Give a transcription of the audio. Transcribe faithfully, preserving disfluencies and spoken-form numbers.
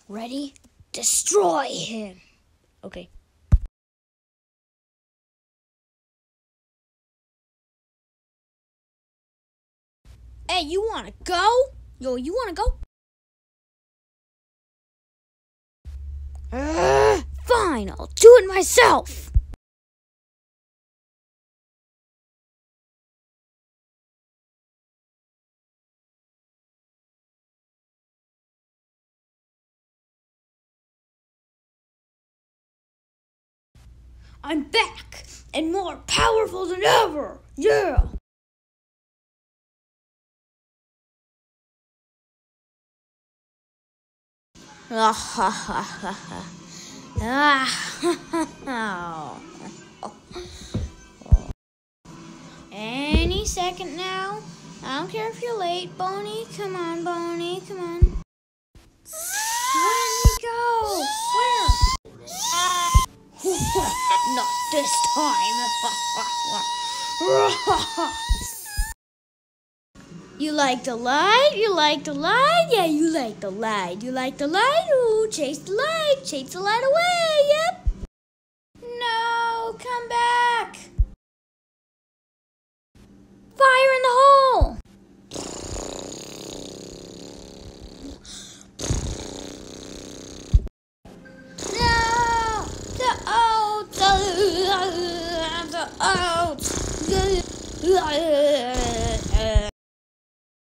Ready? Destroy him. Okay. Hey, you wanna go? Yo, you wanna go? Uh, fine, I'll do it myself. I'm back and more powerful than ever. Yeah. Ah ha ha ha ha. Ah. Any second now. I don't care if you're late. Boney, come on, Boney, come on. Where did he go? Where? Not this time. You like the light? You like the light? Yeah, you like the light. You like the light? Ooh, chase the light. Chase the light away. Yep. No, come back. Fire in the hole. No, the oats. The oats.